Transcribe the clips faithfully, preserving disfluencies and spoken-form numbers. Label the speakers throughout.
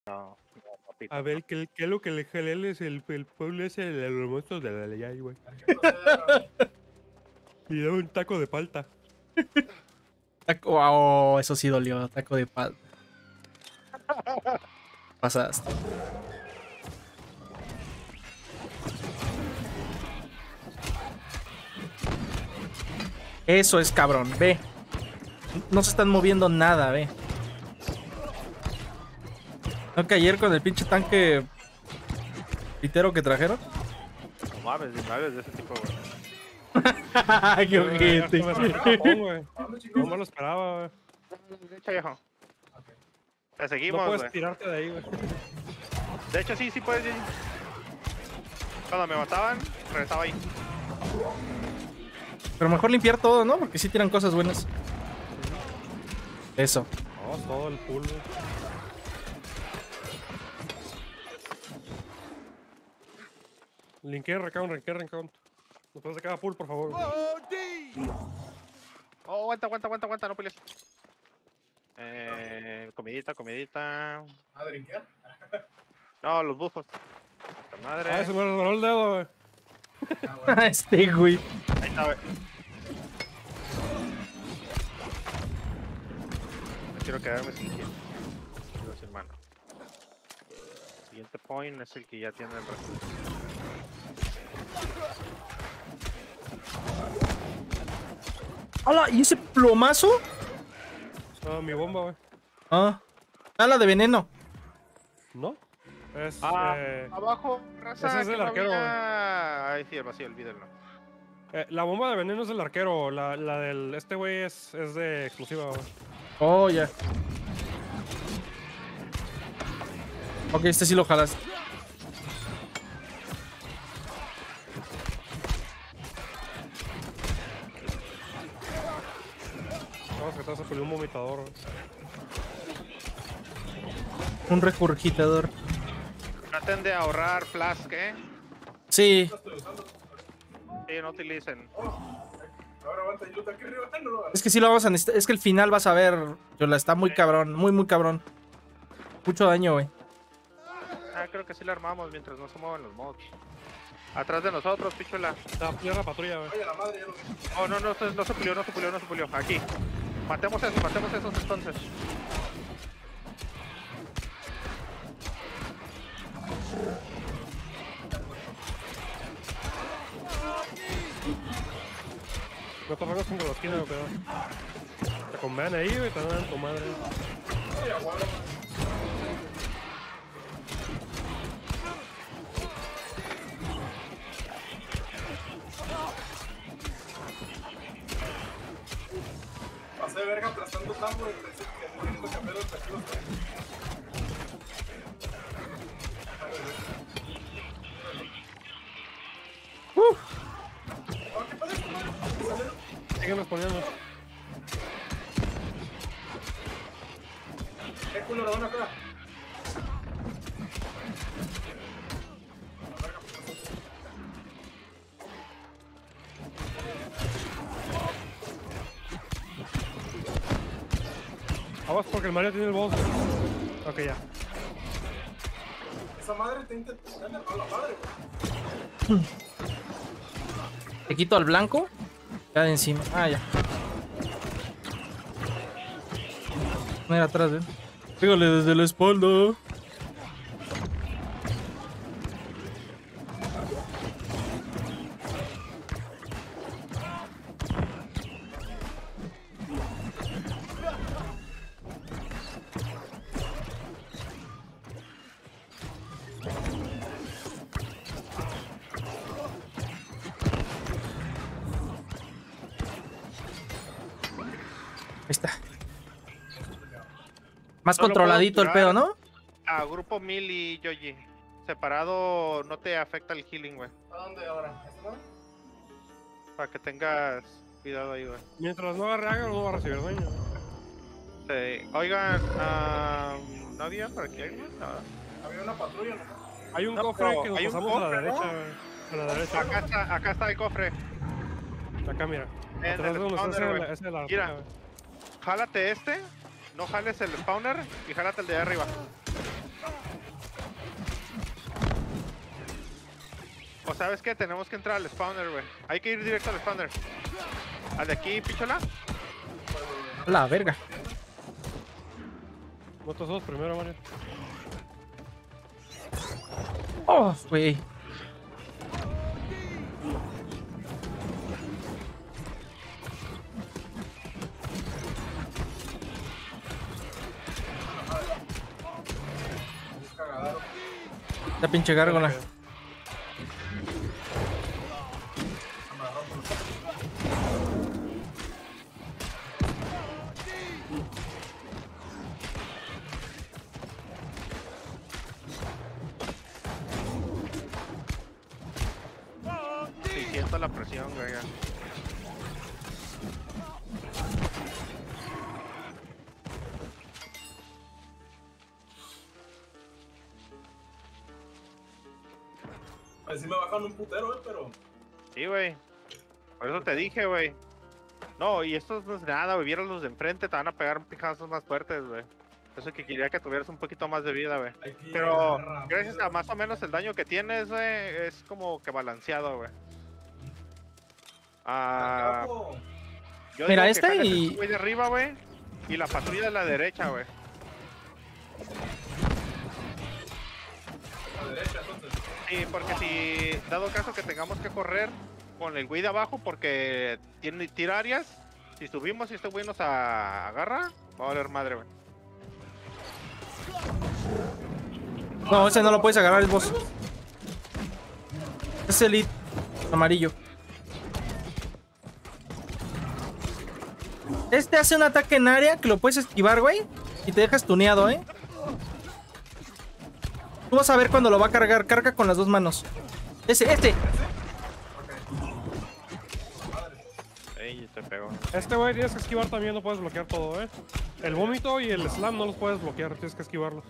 Speaker 1: No, no, papito.
Speaker 2: A ver, ¿qué, qué es lo que le jalé es el, el pueblo ese de los monstruos de la ley, güey? Y dame un taco de palta.
Speaker 3: Taco, oh, eso sí dolió, taco de palta. Pasaste. Eso es cabrón, ve. No se están moviendo nada, ve. ¿No que ayer con el pinche tanque pitero que trajeron?
Speaker 1: No mames, ni mames de ese tipo, güey.
Speaker 3: ¡Qué ojete!
Speaker 2: Me salió Japón, güey. No me lo esperaba, güey.
Speaker 1: De hecho, viejo. Te
Speaker 2: No
Speaker 1: seguimos,
Speaker 2: puedes
Speaker 1: güey.
Speaker 2: tirarte de ahí, güey.
Speaker 1: De hecho, sí, sí puedes ir. Cuando me mataban, regresaba ahí.
Speaker 3: Pero mejor limpiar todo, ¿no? Porque sí tiran cosas buenas. Eso.
Speaker 2: No, todo el pool, güey. Linkea recount, linkea recount. Después de cada pool, por favor.
Speaker 1: Oh, aguanta, aguanta, aguanta, aguanta, no pelees. Eh, comidita, comidita.
Speaker 4: Madre, ¿qué?
Speaker 1: No, los bufos. Puta madre.
Speaker 2: Ah, se me resbaló el dedo, güey.
Speaker 4: Ah, bueno.
Speaker 3: Este güey.
Speaker 1: Ahí está, güey. No quiero quedarme sin kill. Quiero sin mano. Siguiente point es el que ya tiene el recurso.
Speaker 3: ¡Hola! ¿Y ese plomazo?
Speaker 2: No, mi bomba, güey.
Speaker 3: Ah. Ah, la de veneno.
Speaker 2: ¿No? Es,
Speaker 1: Ah,
Speaker 2: eh,
Speaker 1: abajo, raza.
Speaker 2: ese es
Speaker 1: que
Speaker 2: el
Speaker 1: no
Speaker 2: arquero,
Speaker 1: había- Ay, sí, el vacío, olvídenlo.
Speaker 2: eh, la bomba de veneno es del arquero. La, la del... Este güey es, es de exclusiva, güey.
Speaker 3: Oh, ya. Ok, este sí lo jalas.
Speaker 2: Vamos que te vas a poner un vomitador, güey.
Speaker 3: Un regurgitador.
Speaker 1: Traten de ahorrar flask, ¿eh?
Speaker 3: Sí.
Speaker 1: Sí, no utilicen.
Speaker 4: Ahora aguanta y luta aquí arriba. No lo hagas.
Speaker 3: Es que sí lo vamos a necesitar. Es que el final vas a ver. Yola, está muy cabrón. Muy, muy cabrón. Mucho daño, güey.
Speaker 1: Ah, creo que sí la armamos mientras no se muevan los mods. Atrás de nosotros, pichula.
Speaker 2: Está pillando la patrulla, güey.
Speaker 4: Oye, la madre, ya lo vi.
Speaker 1: Oh, no, no, se- no se pulió, no se pulió, no se pulió. Aquí. Matemos esos, matemos esos entonces.
Speaker 2: No te juegas con la esquina, güey, pero... Te convean ahí, güey, te van a dar tu madre.
Speaker 4: Pasé de verga aplastando tambo y pensé que muriendo cambiar los taquitos.
Speaker 2: Siguen respondiendo.
Speaker 4: ¿Qué culo lo van acá?
Speaker 2: Aguas porque el Mario tiene el boss, güey. Ok, ya.
Speaker 4: Esa madre te intenta ganar a la madre, güey.
Speaker 3: Te quito al blanco. Ya de encima. Ah, ya. No era atrás, eh. Pégale desde la espalda. Ahí está. Más
Speaker 1: No lo
Speaker 3: controladito
Speaker 1: puedo
Speaker 3: el pedo,
Speaker 1: curar.
Speaker 3: ¿no?
Speaker 1: Ah, grupo Mil y Yoji. Separado no te afecta el healing, güey.
Speaker 4: ¿A dónde ahora? ¿Este no?
Speaker 1: Para que tengas cuidado ahí, güey.
Speaker 2: Mientras no agarre Agar, no va a recibir daño.
Speaker 1: Sí. Oigan, ah, ¿no había por aquí algo? No.
Speaker 4: Había una patrulla, ¿no?
Speaker 2: Hay un
Speaker 1: No,
Speaker 2: cofre
Speaker 1: pero
Speaker 2: que nos
Speaker 1: hay un
Speaker 2: pasamos a la
Speaker 1: cofre,
Speaker 2: derecha,
Speaker 1: ¿no?
Speaker 2: güey. A la derecha.
Speaker 1: Acá está, acá está el cofre.
Speaker 2: Acá, mira.
Speaker 1: En
Speaker 2: Atrás
Speaker 1: el
Speaker 2: de donde está
Speaker 1: spawner,
Speaker 2: ese,
Speaker 1: güey.
Speaker 2: ese de la
Speaker 1: Mira.
Speaker 2: roca, güey.
Speaker 1: Jálate este no jales el spawner y jálate el de arriba. O sabes que tenemos que entrar al spawner, güey. Hay que ir directo al spawner. Al de aquí, pichola.
Speaker 3: La verga.
Speaker 2: Motos dos primero, Mario.
Speaker 3: Oh, güey. La pinche gárgola.
Speaker 1: Sí, siento la presión, güey. ya.
Speaker 4: Así me bajan un putero, eh, pero.
Speaker 1: Sí, güey. Por eso te dije, güey. No, y esto no es nada, güey. Vieron los de enfrente, te van a pegar pijazos más fuertes, güey. Eso que quería que tuvieras un poquito más de vida, güey.
Speaker 4: Hay que
Speaker 1: Pero
Speaker 4: llegar rápido.
Speaker 1: gracias a más o menos el daño que tienes, güey, es como que balanceado, güey. Ah,
Speaker 4: Acabo.
Speaker 1: yo
Speaker 3: Mira,
Speaker 1: digo que
Speaker 3: este
Speaker 1: jales
Speaker 3: y-
Speaker 1: este güey de arriba, güey. Y la patrulla de la derecha, güey.
Speaker 4: A la derecha, entonces.
Speaker 1: Sí, porque si, dado caso que tengamos que correr con el güey de abajo porque tiene tira áreas, si subimos y este güey nos a- agarra, va a valer madre, güey.
Speaker 3: No, ese no lo puedes agarrar, es boss. Es el elite amarillo. Este hace un ataque en área que lo puedes esquivar, güey. Y te dejas tuneado, ¿eh? Tú vas a ver cuando lo va a cargar. Carga con las dos manos. Ese, este.
Speaker 1: Ey, te pegó.
Speaker 2: Este güey tienes que esquivar también, no puedes bloquear todo, eh. El vómito y el slam no los puedes bloquear, tienes que esquivarlos.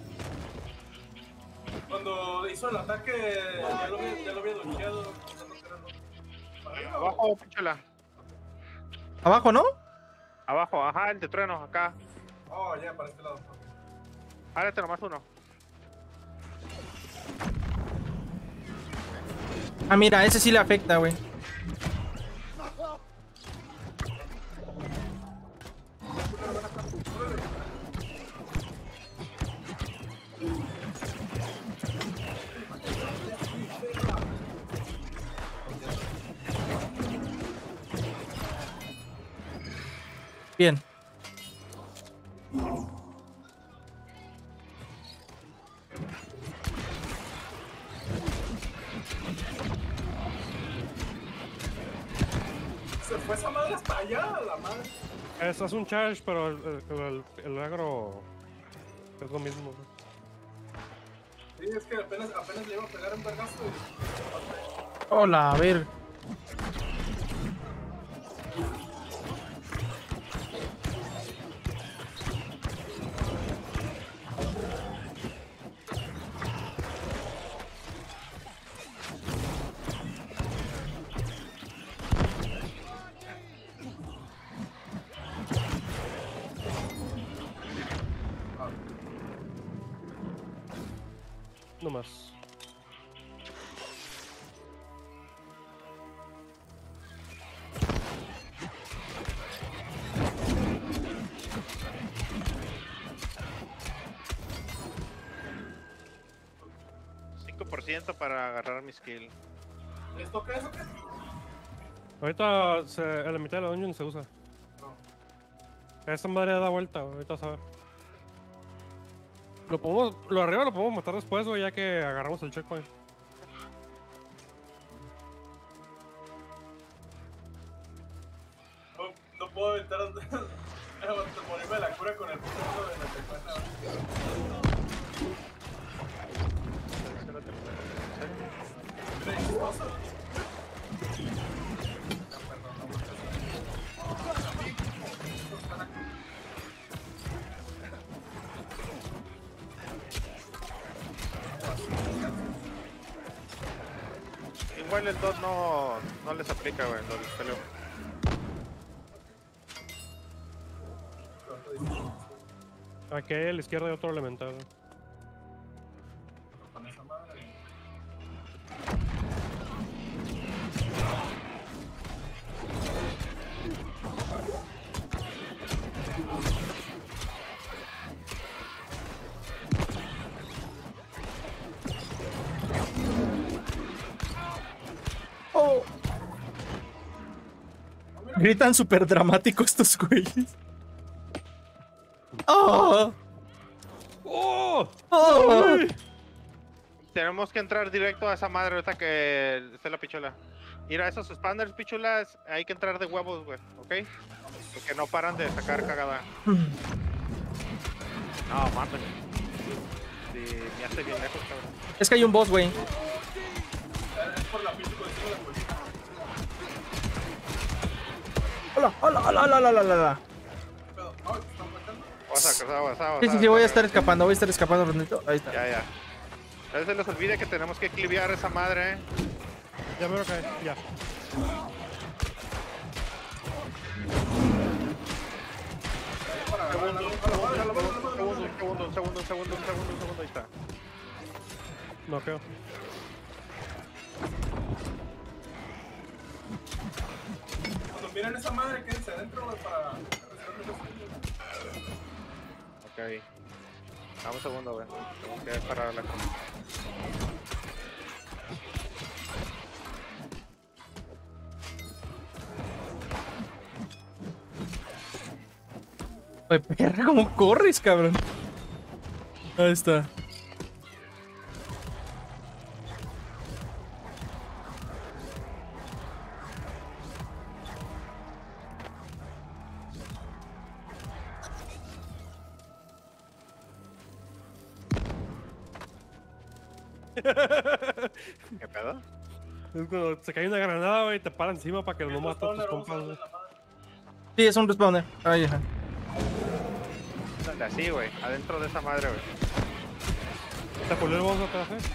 Speaker 4: Cuando hizo el ataque, ya lo había, ya lo había dodgeado. Para arriba, o-
Speaker 1: Abajo, pichola.
Speaker 3: Abajo, ¿no?
Speaker 1: Abajo, ajá, el de trueno, acá.
Speaker 4: Oh, ya, para este lado.
Speaker 1: Hálate nomás uno.
Speaker 3: Ah, mira, ese sí le afecta, güey. Bien.
Speaker 4: Se fue esa madre hasta allá, la madre.
Speaker 2: Es, es un charge, pero el, el, el- el agro es lo mismo, güey.
Speaker 4: Sí, es que apenas, apenas le iba a pegar un vergazo y.
Speaker 3: Hola, a ver.
Speaker 2: No más.
Speaker 1: cinco por ciento para agarrar mi skill.
Speaker 4: ¿Esto qué es o qué?
Speaker 2: Ahorita se, en la mitad de la dungeon se usa. Esta madre da vuelta, güey, ahorita vas a ver. Lo podemos, lo de arriba lo podemos matar después, güey, ya que agarramos el checkpoint.
Speaker 4: No, no puedo aventar. Morirme la cura con el puto mundo de la secuencia.
Speaker 1: Igual el dot no, no les aplica, güey, lo del peleo.
Speaker 4: Pero,
Speaker 2: Aquí a la izquierda hay otro elemental.
Speaker 4: Con esa madre.
Speaker 3: Oh. Gritan súper dramático estos güeyes. ¡Oh!
Speaker 2: ¡Oh!
Speaker 3: ¡Oh!
Speaker 2: ¡Ay!
Speaker 1: Tenemos que entrar directo a esa madre ahorita que esté la pichula. Mira, esos spanners, pichulas, hay que entrar de huevos, güey, ¿ok? Porque no paran de sacar cagada. No, mames. Sí, me hace bien lejos, cabrón.
Speaker 3: Es que hay un boss, güey.
Speaker 4: Es por la pinche posición de la policía.
Speaker 3: Hola, hola, hola, hola, hola, hola, hola.
Speaker 4: Pero, no, ¿te están matando?
Speaker 1: Vas a, vas a, vas
Speaker 3: Sí, sí, sí, voy a estar escapando, voy a estar escapando, Rondito. Ahí está.
Speaker 1: Ya, ya. A veces se les olvide que tenemos que cliviar esa madre, eh.
Speaker 2: Ya me lo cae, ya.
Speaker 4: Para agarrar la luz, a la madre, a la madre, a la madre, a la
Speaker 1: Un
Speaker 4: madre.
Speaker 1: segundo, un segundo, un segundo, un segundo, un segundo, ahí está.
Speaker 2: No creo.
Speaker 4: Cuando miren esa madre, quédense adentro, güey, para resolver los
Speaker 1: Ok. Dame un segundo, güey. Tengo que parar la cosa.
Speaker 3: Oye, perra, ¿cómo corres, cabrón? Ahí está.
Speaker 1: ¿Qué pedo?
Speaker 2: Es cuando se cae una granada, güey, te para encima para que no mates a tus compas, güey.
Speaker 3: Sí, es un respawner. Ahí, ajá.
Speaker 1: Dale, así, güey. Adentro de esa madre, güey.
Speaker 2: ¿Te pulé el boss atrás, eh?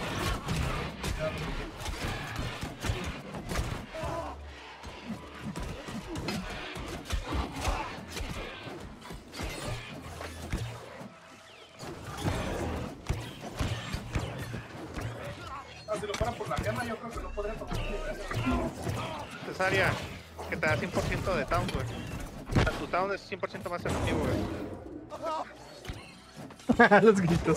Speaker 4: Ah, si lo fuera por la gema, yo creo que no podría tomar un nivel.
Speaker 1: Cesárea, que te da cien por ciento de town, güey. O sea, tu town es cien por ciento más efectivo, güey.
Speaker 3: Los gritos.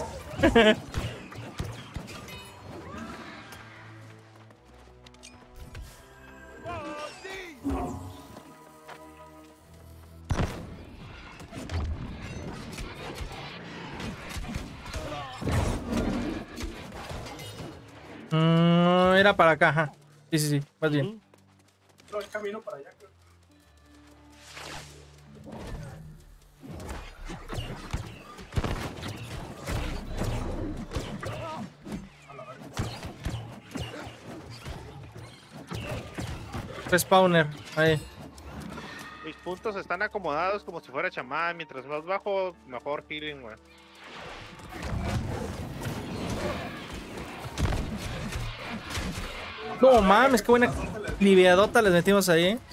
Speaker 3: Mm, era para acá, ajá. Sí, sí, sí, más bien.
Speaker 4: No, hay camino para allá, creo.
Speaker 3: Respawner, ahí.
Speaker 1: Mis puntos están acomodados como si fuera chamán. Mientras más bajo, mejor healing, güey.
Speaker 3: No mames, qué buena liviadota les metimos ahí, ¿eh?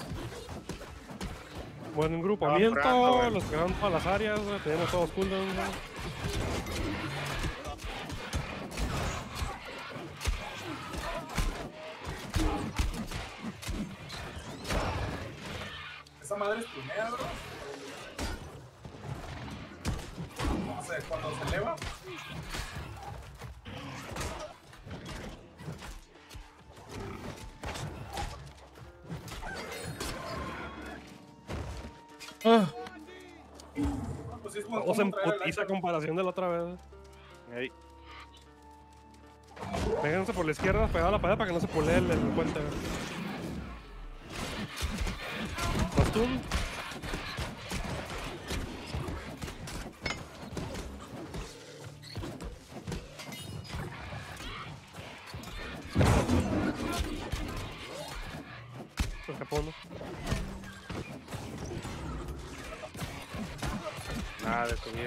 Speaker 2: Buen grupamiento,
Speaker 1: Estaba curando, güey.
Speaker 2: los que van para las áreas, güey, tenemos todos cooldowns, güey.
Speaker 4: Esa madre es tunea, bro. No sé, cuando se eleva.
Speaker 3: Ah,
Speaker 4: Pues sí es bueno
Speaker 2: Todos en
Speaker 4: traer el
Speaker 2: putiza a
Speaker 4: hacha.
Speaker 2: comparación de la otra vez.
Speaker 1: Ey.
Speaker 2: Vénganse por la izquierda, pegado a la pared para que no se pulee el, el puente, güey. Bastón. Se escapó, ¿no?
Speaker 1: Nada de subir.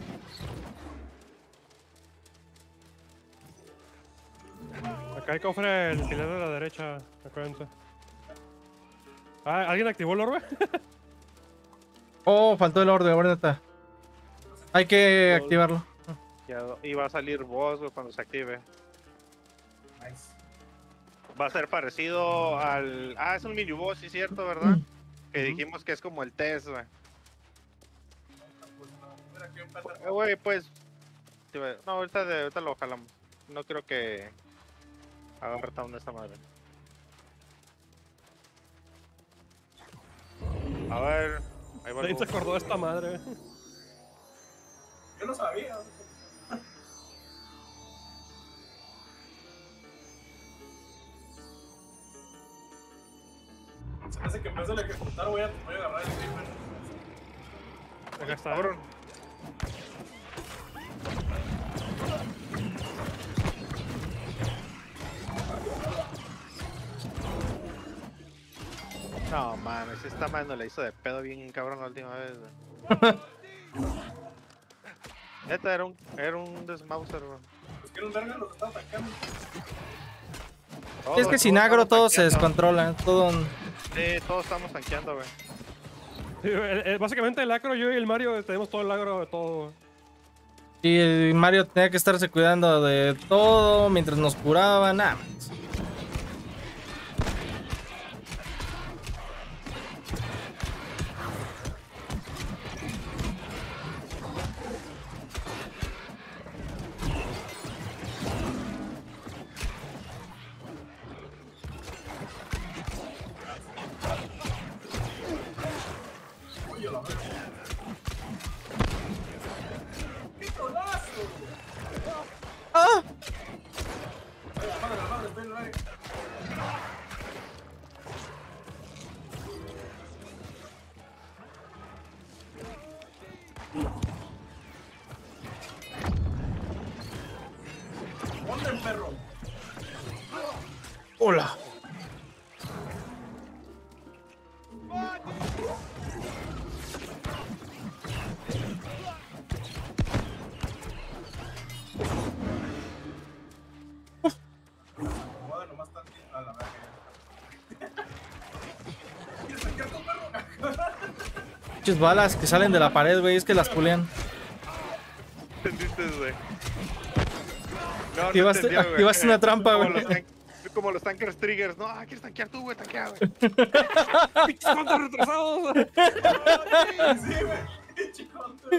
Speaker 2: Acá hay cofre el pilar de la derecha, acuérdense. Ah, ¿alguien activó el orbe?
Speaker 3: oh, faltó el orden, ahora está. Hay que
Speaker 1: Los-
Speaker 3: activarlo.
Speaker 1: Ya, y va a salir boss, güey, cuando se active.
Speaker 4: Nice.
Speaker 1: Va a ser parecido al... Ah, es un mini boss, sí, cierto, ¿verdad? Que
Speaker 2: Ujú.
Speaker 1: dijimos que es como el test, güey.
Speaker 4: Pues no, mira que un pata.
Speaker 1: Eh, Güey, pues... te iba- No, ahorita, de- ahorita lo jalamos. No creo que... Agarre tan esta madre. A ver... Ahí va el
Speaker 2: Nadie se
Speaker 1: boss.
Speaker 2: acordó de esta madre.
Speaker 4: Yo no sabía. Se me hace que en vez de ejecutar voy a, voy a agarrar el creeper.
Speaker 2: Acá está.
Speaker 1: Cabrón. No mames, esta madre nos la hizo de pedo bien cabrón la última vez, güey. Neta era un, era un desmauser, güey.
Speaker 4: Pues que un verga los está atacando.
Speaker 1: Todos-
Speaker 3: Es que sin
Speaker 1: todos
Speaker 3: agro
Speaker 1: estamos
Speaker 3: todo se
Speaker 1: tanqueando.
Speaker 3: descontrola. Todo.
Speaker 1: Sí, todos estamos tanqueando, güey.
Speaker 2: Sí, el- el- básicamente el agro, yo y el Mario tenemos todo el agro de todo. güey.
Speaker 3: Y el Mario tenía que estarse cuidando de todo mientras nos curaban. Nada más.
Speaker 4: Oye, la verga. ¡Pistonazo!
Speaker 3: ¡Ah!
Speaker 4: Ay, la madre, la madre, ven, ven. ¡Ponte, perro!
Speaker 3: ¡Hola!
Speaker 4: Acomoda nomás tantito. A la verga. ¿Quieres sacar tu perro?
Speaker 3: Muchas balas que salen de la pared, güey. Es que las pulean.
Speaker 1: ¿Entendiste, güey? No, no
Speaker 3: Activaste-
Speaker 1: entendió, güey.
Speaker 3: activaste una trampa,
Speaker 1: Como
Speaker 3: güey.
Speaker 1: los tan- Como los tankers triggers. No, ah, quieres tanquear tú, güey, tanquea, güey.
Speaker 2: ¡Pinches cuantos retrasados!
Speaker 4: Sí, güey. Chicote.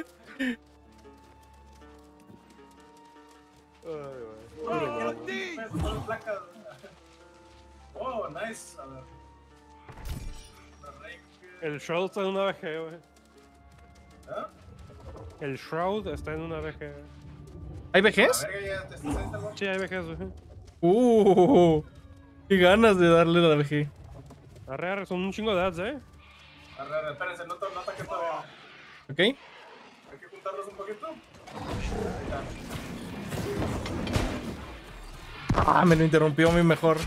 Speaker 4: Oh, placas. Oh, nice. A ver. La rey que-
Speaker 2: El Shroud está en una V G, güey.
Speaker 4: ¿Ah?
Speaker 2: El Shroud está en una V G.
Speaker 3: ¿Hay
Speaker 4: La
Speaker 3: vejes?
Speaker 4: verga ya te estás ahí,
Speaker 2: Sí, hay V Gs, güey.
Speaker 3: Uh, qué ganas de darle la V G.
Speaker 2: Arre, arre, son un chingo de ads, eh.
Speaker 4: A ver, espérense, no, no ataque todavía.
Speaker 3: ¿Ok?
Speaker 4: Hay que juntarlos un poquito. Ahí está.
Speaker 3: Ah, me lo interrumpió mi mejor.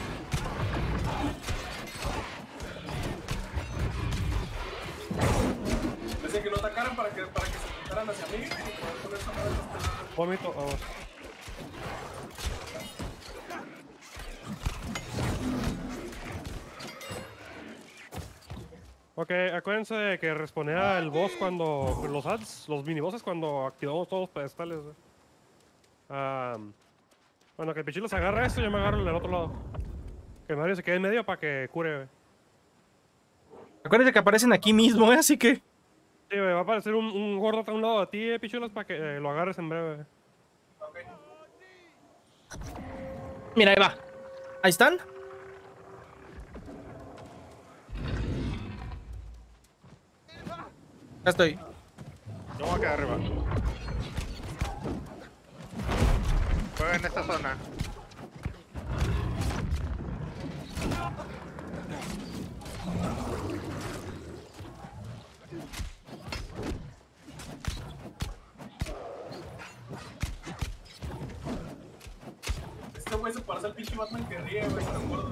Speaker 4: Decía que no atacaran para que, para que se juntaran hacia mí. Y poder poner esa madre en este lado.
Speaker 2: Vómito, vamos. Ok, acuérdense de que responderá el boss cuando. Los ads, los mini bosses cuando activamos todos los pedestales. güey. Ah, bueno, que el pichilo se agarre esto y yo me agarro el del otro lado. Que Mario se quede en medio para que cure, güey.
Speaker 3: Acuérdate que aparecen aquí mismo, ¿eh? Así que.
Speaker 2: Sí, güey, va a aparecer un, un gordo a un lado de ti, eh, pichulas, para que eh, lo agarres en breve. güey.
Speaker 4: Ok.
Speaker 3: Mira, ahí va. Ahí están. Ya estoy.
Speaker 1: Yo me voy a quedar arriba. Juega en esta zona.
Speaker 4: Este güey se parece al pinche Batman que ríe, güey, está gordo.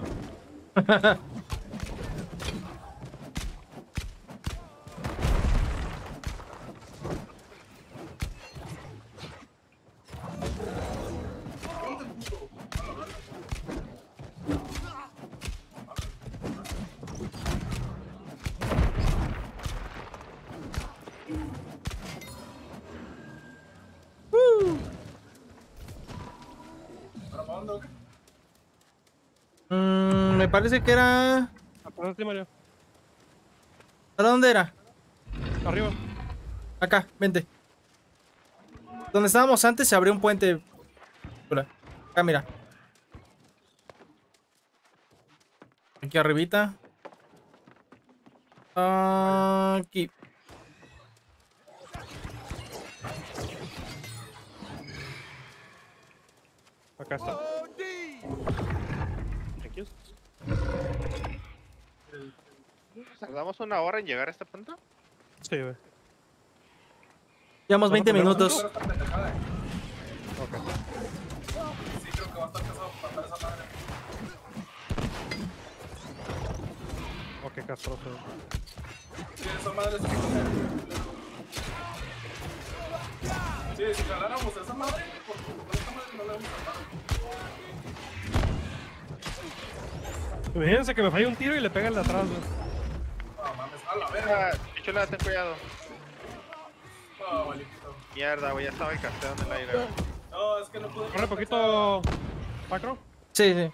Speaker 4: ¿Dónde, puto? A la verga. ¿Para dónde o qué?
Speaker 3: Mm, me parece que era...
Speaker 2: Atrás de ti, Mario.
Speaker 3: ¿Para dónde era?
Speaker 2: Arriba.
Speaker 3: Acá, vente. Donde estábamos antes se abrió un puente. Hola. Acá, mira. Aquí arribita. Aquí.
Speaker 2: Acá está. Thank you.
Speaker 1: ¿Tardamos una hora en llegar a este punto?
Speaker 2: Sí, güey.
Speaker 3: Llevamos veinte
Speaker 2: ¿Vamos a poner
Speaker 3: minutos.
Speaker 4: Esta pendejada, eh.
Speaker 2: Ok.
Speaker 4: Sí, creo que va a estar pesado matar esa madre.
Speaker 2: Ok, castroso.
Speaker 4: Sí, esa madre es... Sí, si jaláramos esa madre, porque con esta madre no le vamos a matar.
Speaker 2: Imagínense que me falla un tiro y le pega el de atrás, güey.
Speaker 4: No mames, a la verga.
Speaker 1: Ah, Pichula, ten cuidado.
Speaker 4: Oh, validito.
Speaker 1: Mierda, güey, ya estaba el casteo en el aire. güey.
Speaker 4: No, es que no pude...
Speaker 2: Corre poquito. Macro.
Speaker 3: Sí, sí.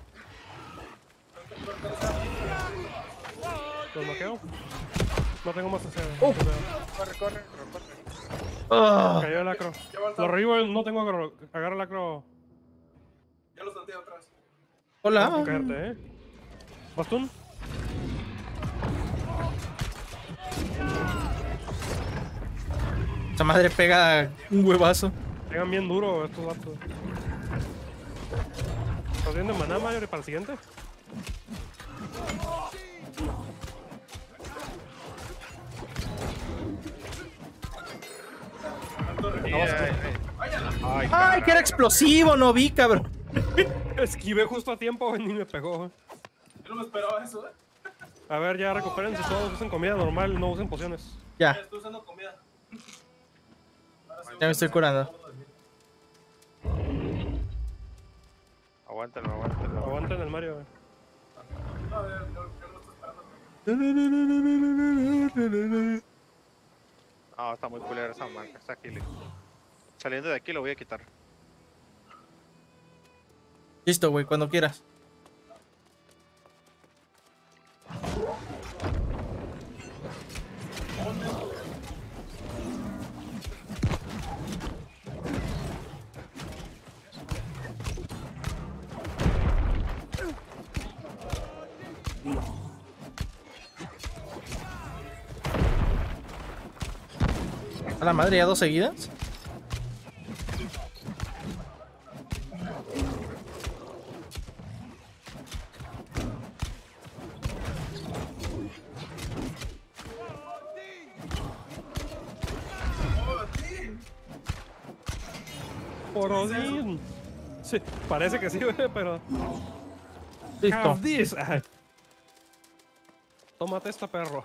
Speaker 2: Los bloqueo. No tengo más que hacer.
Speaker 3: Uf.
Speaker 1: Corre, corre, corre, corre.
Speaker 3: Ah,
Speaker 2: Cayó el acro.
Speaker 4: Ya va a
Speaker 2: Lo revivo, no tengo acro. Agarra el acro.
Speaker 4: Ya lo salté atrás.
Speaker 3: hola.
Speaker 2: Sin caerte, eh. ¿Bastón?
Speaker 3: Esa madre pega un huevazo.
Speaker 2: Pegan bien duro estos vatos. ¿Estás viendo maná, Mayor, para el siguiente?
Speaker 1: Sí, ay, ay. Ay,
Speaker 3: Ay, que era explosivo, no vi, cabrón.
Speaker 2: Esquivé justo a tiempo, güey, ni me pegó, güey.
Speaker 4: Yo no me esperaba eso, eh.
Speaker 2: A ver, ya recupérense todos, usen comida normal, no usen pociones.
Speaker 3: Ya,
Speaker 4: Estoy usando comida. Ahora sí
Speaker 3: ya me estoy curando.
Speaker 1: Aguántalo, aguántalo.
Speaker 2: Aguanten el Mario, güey.
Speaker 4: No, yo, yo, yo no estoy esperando.
Speaker 1: No, está muy culera esa marca, está aquí. Saliendo de aquí lo voy a quitar.
Speaker 3: Listo, güey, cuando quieras. A la madre, ¿ya dos seguidas?
Speaker 2: Por Odín. Sí, parece que sí, güey, pero.
Speaker 3: Listo.
Speaker 2: Have this. Ay. Tómate esta, perro.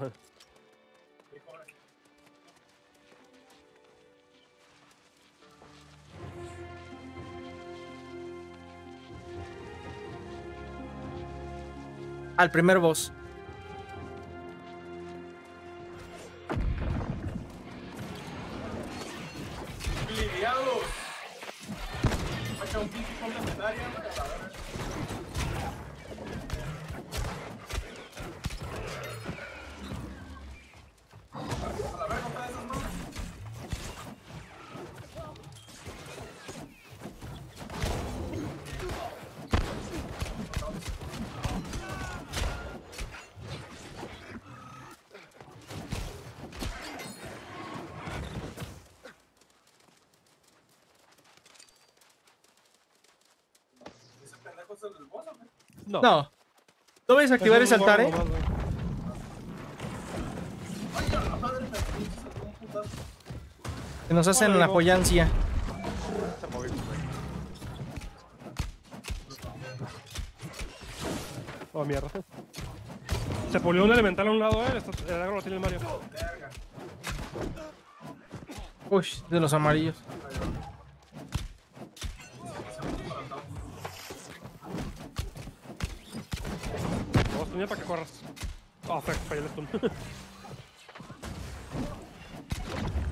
Speaker 3: Al primer boss.
Speaker 4: Lidiados. Saca un pinche complementaria. A la verga. A la verga, otra de esas manos. Ese pendejo es el del boss, ¿o qué?
Speaker 2: No.
Speaker 3: No. ¿No vais a activar ese altar, eh?
Speaker 4: Ay, a la madre, me pinches un putazo.
Speaker 3: Que nos hacen
Speaker 2: Hola,
Speaker 3: la
Speaker 2: Ivo.
Speaker 3: joyancia.
Speaker 1: Se movió, güey.
Speaker 2: Oh, mierda. Se polió un elemental a un lado, eh. Esto- El agro lo tiene el Mario.
Speaker 4: Verga.
Speaker 3: Uy, de los amarillos.
Speaker 2: Vamos a poner para que corras. Oh, fuck, fallé el stun.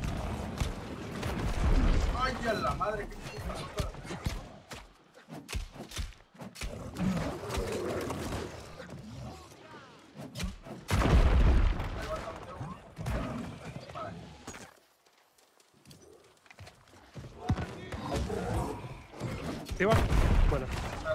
Speaker 4: Ay, a la madre, qué pasó.
Speaker 2: ¿Sí va? Bueno.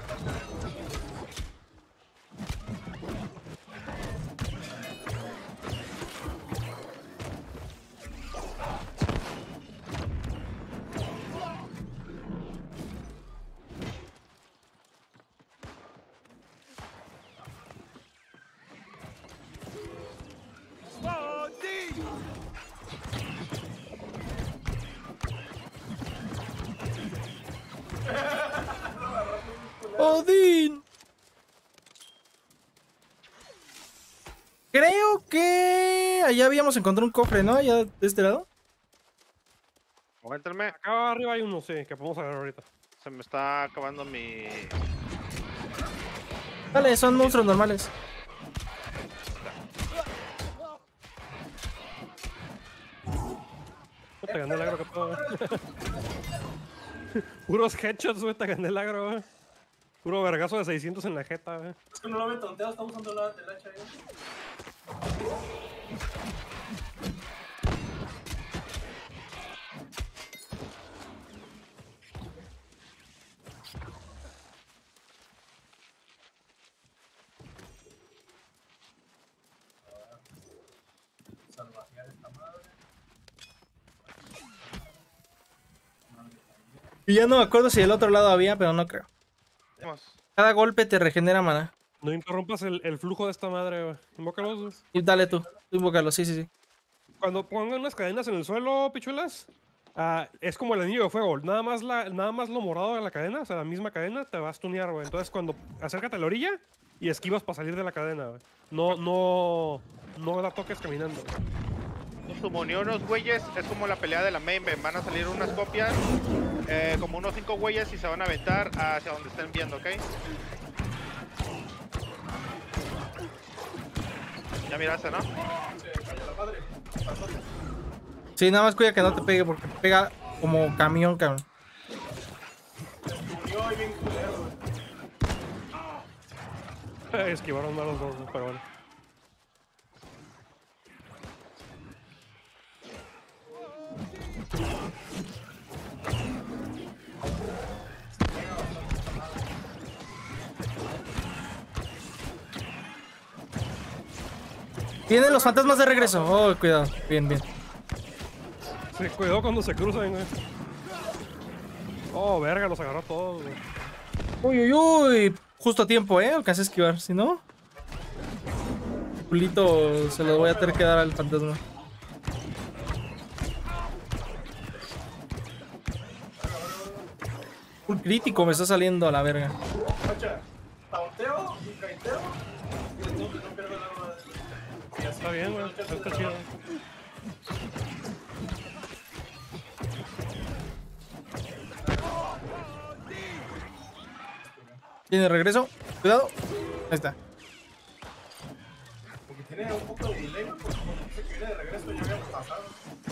Speaker 3: ¡Odín! Creo que allá habíamos encontrado un cofre, ¿no? Allá de este lado.
Speaker 1: Aguántenme.
Speaker 2: Acá arriba hay uno, sí, que podemos agarrar ahorita.
Speaker 1: Se me está acabando mi...
Speaker 3: Dale, son monstruos normales.
Speaker 2: Te gané el agro que puedo. Puros headshots, güey, te gané el agro, güey. Puro vergazo de seiscientos en la jeta, güey.
Speaker 4: Es que no lo ve tonteado, está usando la del hacha ahí. Salvajear esta madre.
Speaker 3: Y ya no me acuerdo si del otro lado había, pero no creo.
Speaker 1: Vamos.
Speaker 3: Cada golpe te regenera mana.
Speaker 2: No interrumpas el, el flujo de esta madre, güey. Invócalos, güey.
Speaker 3: Y dale tú, tú invócalo, sí, sí, sí.
Speaker 2: Cuando pongan unas cadenas en el suelo, pichuelas, ah, es como el anillo de fuego. Nada más, la, nada más lo morado de la cadena, o sea, la misma cadena, te vas a tunear, güey. Entonces, cuando acércate a la orilla y esquivas para salir de la cadena, güey. No, no, no la toques caminando.
Speaker 1: Nos sumonió unos güeyes, es como la pelea de la main, ven, van a salir unas copias, eh, como unos cinco güeyes y se van a aventar hacia donde estén viendo, ¿ok? Ya miraste, ¿no?
Speaker 3: Sí, nada más cuida que no te pegue porque pega como camión, cabrón.
Speaker 4: Murió ahí bien culero, güey.
Speaker 2: Esquivaron mal los dos, güey, pero bueno.
Speaker 3: Vienen los fantasmas de regreso. Oh, cuidado. Bien, bien.
Speaker 2: Sí, cuidado cuando se cruzan, güey. Oh, verga, los agarró todos, güey.
Speaker 3: Uy, uy, uy. Justo a tiempo, ¿eh? Alcancé a esquivar. Si no, culito se lo voy a tener que dar al fantasma. Un crítico me está saliendo a la verga.
Speaker 4: Hacha, taunteo y caiteo. Y entonces no pierdo el arma de... Y así,
Speaker 2: Está bien, güey.
Speaker 4: no te
Speaker 2: Está
Speaker 4: haces
Speaker 2: chido.
Speaker 4: nada.
Speaker 3: Tiene regreso. Cuidado. Ahí está.
Speaker 4: Porque tiene un poco de delay, porque cuando dice que viene de regreso ya habíamos pasado.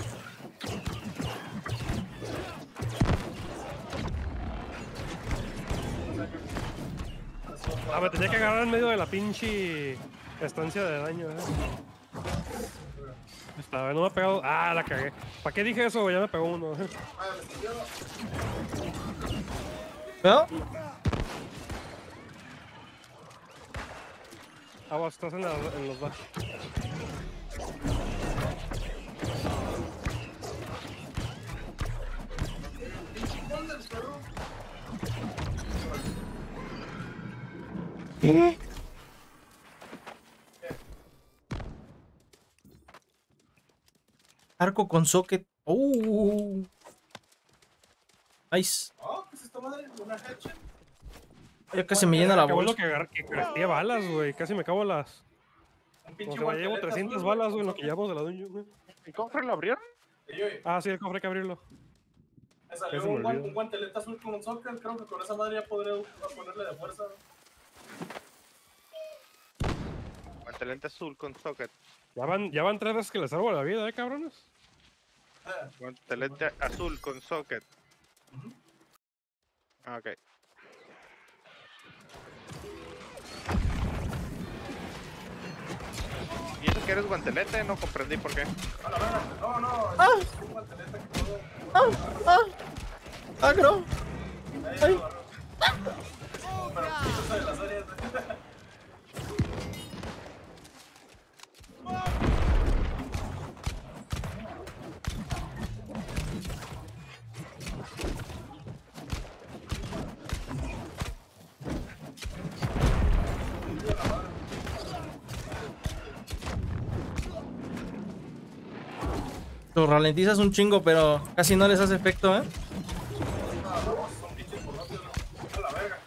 Speaker 2: Ah, me tenía que agarrar en medio de la pinche estancia de daño, eh. Esta vez no me ha pegado. Ah, la cagué. ¿Para qué dije eso? Ya me pegó uno.
Speaker 4: Ah, me siguió.
Speaker 3: Cuidado.
Speaker 2: Aguas, estás en, la- en los bash.
Speaker 3: ¿Qué? Arco con socket. Uh. Nice.
Speaker 4: Ah, pues esta madre, una headshot.
Speaker 3: Ya casi me llena la
Speaker 2: Qué bueno
Speaker 3: bolsa.
Speaker 2: que agarré, que crafteé balas, güey. Casi me acabo las.
Speaker 4: Un
Speaker 2: O
Speaker 4: pinche
Speaker 2: sea, me llevo
Speaker 4: guantelete
Speaker 2: trescientas
Speaker 4: azul,
Speaker 2: balas, güey, en
Speaker 4: con
Speaker 2: lo que llevamos de la dungeon, güey.
Speaker 1: ¿El cofre lo abrieron?
Speaker 4: Y yo, y
Speaker 2: Ah, sí, el cofre hay que abrirlo.
Speaker 4: me salió
Speaker 2: Eso me
Speaker 4: un, guan-
Speaker 2: olvidó.
Speaker 4: un guantelete azul con un socket, creo que con esa madre ya podré ponerle de fuerza.
Speaker 1: Guantelete azul con socket.
Speaker 2: Ya van, ya van tres veces que les salvo la vida, eh, cabrones.
Speaker 4: Ah,
Speaker 1: Guantelete azul con socket. Ah, ok. ¿Y eso que eres guantelete? No comprendí por qué.
Speaker 4: a la verga, no, no,
Speaker 3: Ah.
Speaker 4: es un guantelete que puedo...
Speaker 3: Ah, ah. Agro.
Speaker 4: Ahí
Speaker 3: Ay.
Speaker 4: lo agarró.
Speaker 3: Lo ralentizas un chingo, pero casi no les hace efecto, ¿eh?
Speaker 4: No, no, son pinches por rápido. A la verga.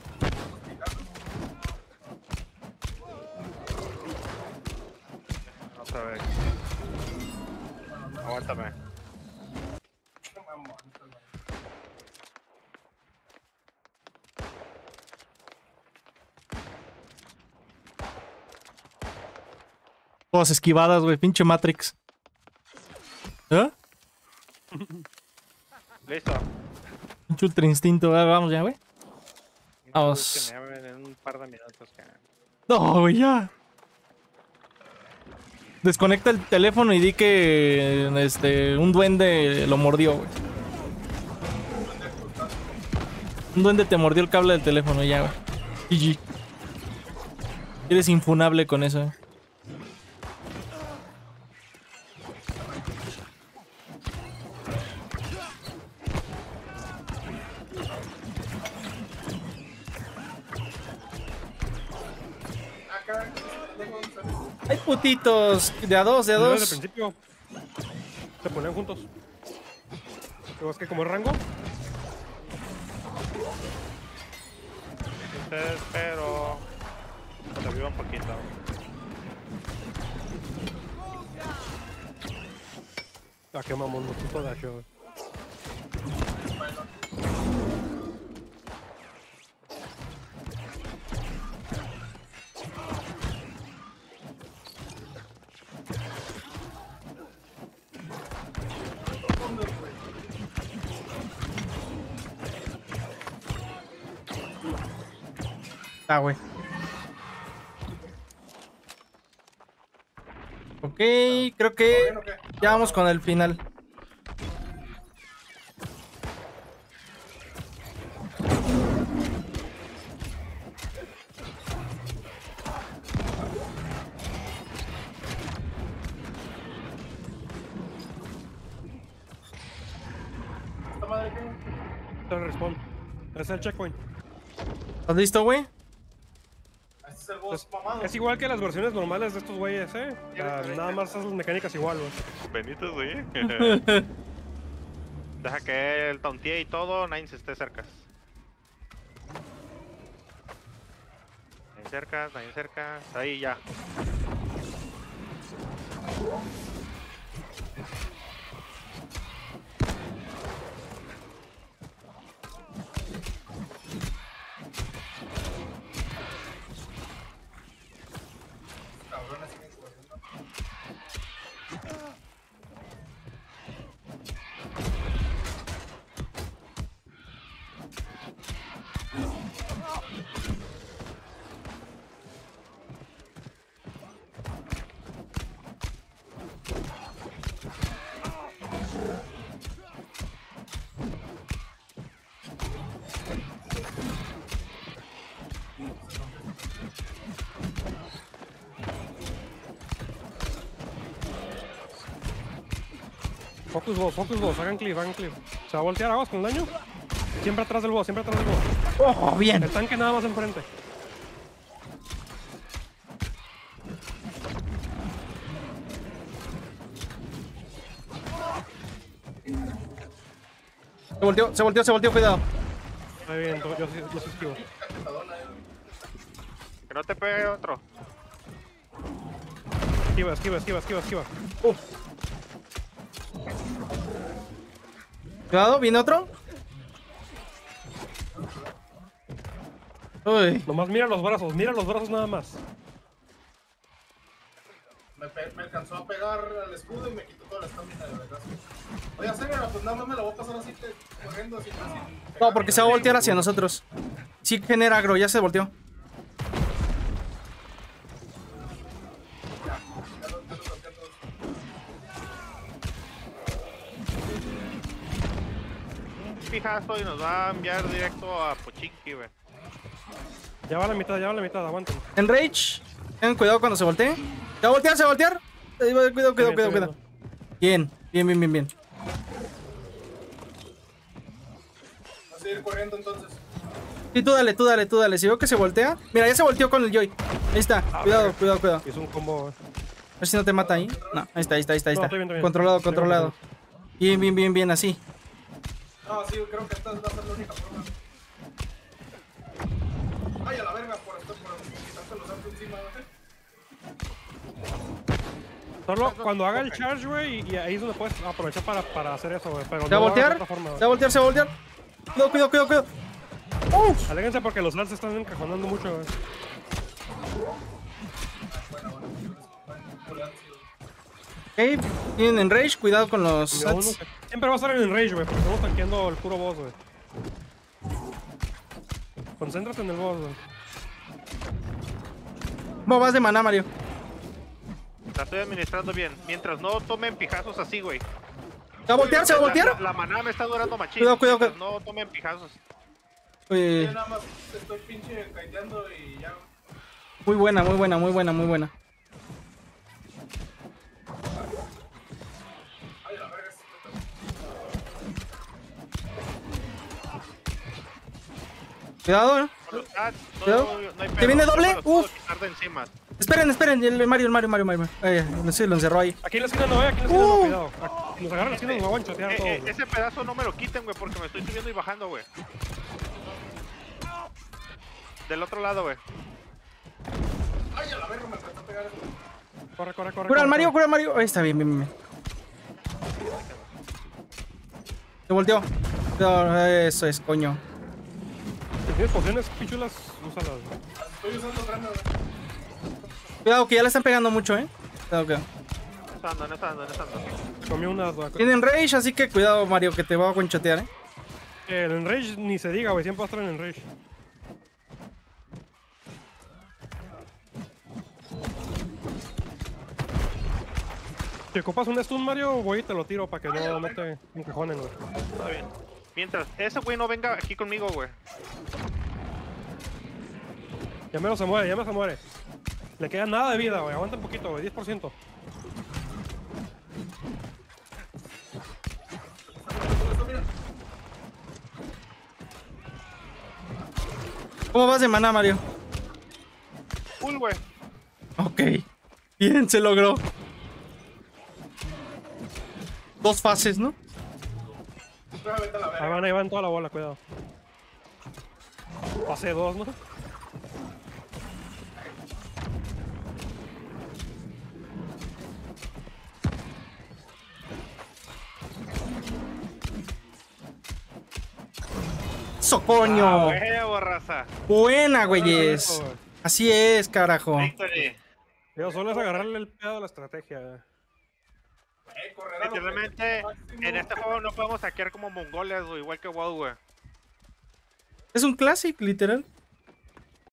Speaker 1: Vamos a ver. Aguántame.
Speaker 3: Todas esquivadas, güey. Pinche Matrix. ¿Eh?
Speaker 1: Listo.
Speaker 3: Pinche ultra instinto. Ah, vamos ya, güey. Vamos.
Speaker 1: Que me hablen en un par de minutos. Que...
Speaker 3: No, güey, ya. Desconecta el teléfono y di que este, un duende lo mordió, güey. Un duende te mordió el cable del teléfono, ya, güey. G G. Eres infunable con eso, eh. Hay putitos de a dos, de a
Speaker 2: Desde el
Speaker 3: dos.
Speaker 2: principio se ponían juntos. ¿Pero es que como el rango?
Speaker 1: Ustedes, pero... Se viva un poquito.
Speaker 2: Ah, qué mamón, no puto dacho, güey.
Speaker 3: Ah, güey. Ok, creo que ya vamos con el final.
Speaker 4: ¿Esta madre qué?
Speaker 2: Está el respawn. Ese es el checkpoint.
Speaker 3: ¿Estás listo, güey?
Speaker 4: Este es el boss
Speaker 2: Es,
Speaker 4: mamado.
Speaker 2: es igual que las versiones normales de estos güeyes, eh. O sea, nada más esas mecánicas igual, güey.
Speaker 1: Benito, sí. Deja que él tauntee y todo, nadie se esté cerca. Nadie cerca, nadie cerca. Ahí ya.
Speaker 4: Cabrones siguen corriendo.
Speaker 2: Focus boss, focus boss, hagan clip, hagan clip. Se va a voltear aguas con el daño. Siempre atrás del boss, siempre atrás del boss.
Speaker 3: Oh, bien.
Speaker 2: El tanque nada más enfrente.
Speaker 3: Se volteó, se volteó, se volteó, cuidado.
Speaker 2: Muy bien, yo, yo, yo sí esquivo.
Speaker 1: Que no te pegue otro.
Speaker 2: Esquiva, esquiva, esquiva, esquiva, esquiva.
Speaker 3: Uf. Cuidado, viene otro. Uy.
Speaker 2: Nomás mira los brazos, mira los brazos nada más.
Speaker 4: Me, pe- me alcanzó a pegar al escudo y me quitó toda la estamina de verdad. Oye, Acegra, pues nada más me la voy a pasar así que corriendo así casi.
Speaker 3: No, porque se va a voltear hacia nosotros. Sí genera agro, ya se volteó.
Speaker 4: Ya lo- ya lo toqué a todos.
Speaker 1: Un fijazo y nos va a enviar directo a Pochinki, güey.
Speaker 2: Ya va a la mitad, ya va a la mitad, aguanten.
Speaker 3: En Rage. Tengan cuidado cuando se voltee. Se va a voltear, se va a voltear. Ahí va, Cuidado, cuidado, cuidado, cuidado. Bien, bien, bien, bien, bien.
Speaker 4: Voy a seguir corriendo entonces.
Speaker 3: Sí, tú dale, tú dale, tú dale. Si veo que se voltea. Mira, ya se volteó con el Joy. Ahí está. Cuidado, cuidado, cuidado.
Speaker 2: Hizo un combo, güey.
Speaker 3: ver si no te mata ahí. No, ahí está, ahí está, ahí está. Ahí
Speaker 2: No,
Speaker 3: está.
Speaker 2: estoy bien, estoy bien.
Speaker 3: Controlado,
Speaker 2: Estoy
Speaker 3: controlado. Bien, bien, bien, bien, así.
Speaker 4: No, sí, creo que esta va a ser la única forma. Ay, a la verga, por esto, por quitarte los arcos encima, güey.
Speaker 2: Solo cuando haga el charge, güey, y ahí es donde puedes aprovechar para, para hacer eso, güey. Pero
Speaker 3: ¿Se va a
Speaker 2: no lo hagas de
Speaker 3: voltear?
Speaker 2: otra forma,
Speaker 3: ¿Se
Speaker 2: güey.
Speaker 3: va a voltear? ¿Se va a voltear? Cuidado, cuidado, cuidado, cuidado. ¡Uf!
Speaker 2: Aléguense porque los lances están encajonando mucho, güey.
Speaker 3: Ok, tienen en rage, cuidado con los
Speaker 2: Y uno
Speaker 3: sats.
Speaker 2: que- Siempre va a estar en el rage, güey, porque estamos tanqueando el puro boss, güey. Concéntrate en el boss, güey.
Speaker 3: ¿Cómo vas de maná, Mario?
Speaker 1: La estoy administrando bien. Mientras no tomen pijazos así, güey.
Speaker 3: ¿Se va a voltear? ¿Se va a
Speaker 1: La,
Speaker 3: voltear?
Speaker 1: la- la maná me está durando machín.
Speaker 3: Cuidado, cuidado,
Speaker 1: Mientras no tomen pijazos.
Speaker 3: Uy,
Speaker 4: Yo nada más estoy pinche caiteando y ya.
Speaker 3: muy buena, muy buena, muy buena, muy buena.
Speaker 4: Ay, a la verga, esto
Speaker 3: Cuidado, eh.
Speaker 1: Con los ads, no,
Speaker 3: Cuidado.
Speaker 1: no hay
Speaker 3: ¿Te
Speaker 1: pedo,
Speaker 3: viene
Speaker 1: yo
Speaker 3: doble?
Speaker 1: me los puedo
Speaker 3: Uf.
Speaker 1: quitar de encima.
Speaker 3: Esperen, esperen, el Mario, el Mario, Mario, Mario. Ay, sí, lo encerró ahí.
Speaker 2: Aquí en la esquina no, eh, aquí en la esquina no,
Speaker 3: Uh.
Speaker 2: cuidado. Aquí- Si nos agarran la esquina nos va a guanchotear
Speaker 1: Eh,
Speaker 2: todos,
Speaker 1: eh,
Speaker 2: güey.
Speaker 1: ese pedazo no me lo quiten, güey, porque me estoy subiendo y bajando, güey. Del otro lado, güey.
Speaker 4: Ay, a la verga, me alcanzó a pegar esto.
Speaker 2: Corre, corre, corre.
Speaker 3: Cura al
Speaker 2: corre,
Speaker 3: Mario,
Speaker 2: corre.
Speaker 3: cura al Mario. Ahí está, bien, bien, bien. Se volteó. No, eso es, coño.
Speaker 2: Si tienes pociones pichulas, úsalas, güey.
Speaker 4: Estoy usando grana, güey.
Speaker 3: Cuidado, que ya le están pegando mucho, eh. Cuidado, cuidado.
Speaker 1: No está dando, no está dando, no está dando.
Speaker 2: Comí unas, güey.
Speaker 3: Tienen rage, así que cuidado, Mario, que te va a conchotear, eh.
Speaker 2: El enrage ni se diga, güey, siempre va a estar en enrage. Si ocupas un stun, Mario, voy y te lo tiro para que no, no te encajonen, güey.
Speaker 1: Está bien. Mientras ese güey no venga aquí conmigo, güey.
Speaker 2: Ya menos se muere, ya menos se muere. Le queda nada de vida, güey. Aguanta un poquito, güey, diez por ciento.
Speaker 3: ¿Cómo vas de maná, Mario?
Speaker 1: Full, güey.
Speaker 3: Ok. Bien, se logró. Dos fases, ¿no?
Speaker 4: Espera, vete a la
Speaker 2: Ahí
Speaker 4: verga.
Speaker 2: van, ahí van toda la bola, cuidado. Pasé dos, ¿no?
Speaker 3: ¡Socoño!
Speaker 1: Ah, huevo, raza.
Speaker 3: Buena, güeyes.
Speaker 2: Eso, güey.
Speaker 3: Así es, carajo.
Speaker 1: Victory.
Speaker 2: Yo solo es agarrarle el pedo a la estrategia, güey.
Speaker 4: Eh, correr a lo
Speaker 1: Literalmente,
Speaker 4: máximo.
Speaker 1: en este juego no podemos hackear como mongoles, güey, igual que WoW, güey.
Speaker 3: Es un clásico, literal.